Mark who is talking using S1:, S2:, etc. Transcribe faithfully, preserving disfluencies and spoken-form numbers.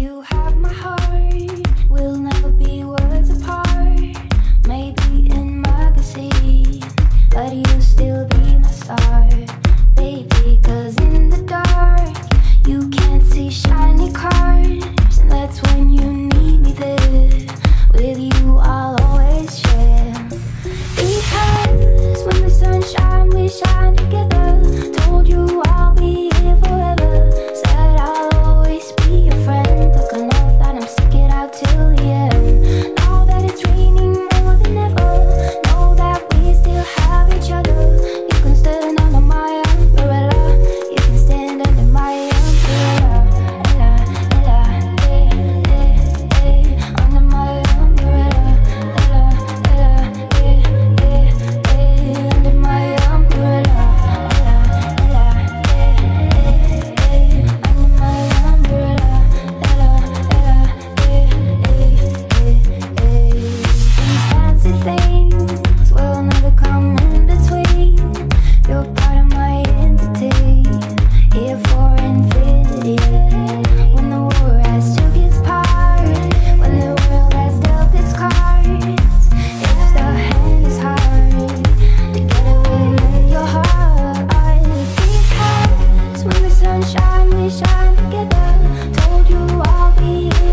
S1: You have my heart, we'll never be worlds apart. Maybe in magazine, but you'll still be my star, baby. Cause in the dark, you can't see shiny cars, and that's when you need me there. With you I'll always share. Because when the sun shines, we shine together. Told you I'll be here forever. Said I'll always be your friend. Took an oath that I'm stick it out till the end. Now that it's raining more than ever, know that we still have each other. You can stand under my umbrella. You can stand under my umbrella. Ella, Ella, eh, eh, eh, under my umbrella. Ella, Ella, eh, eh, eh, under my umbrella. Ella, Ella, eh, eh, eh, under my umbrella. Ella, Ella, eh, eh, eh, eh. These fancy things will never come in between. You're part of my entity, here for infinity. When the war has took its part, when the world has dealt its cards, if the hand is hard, together we'll mend your heart. Because when the sun shines, we shine together. Told you I'll be here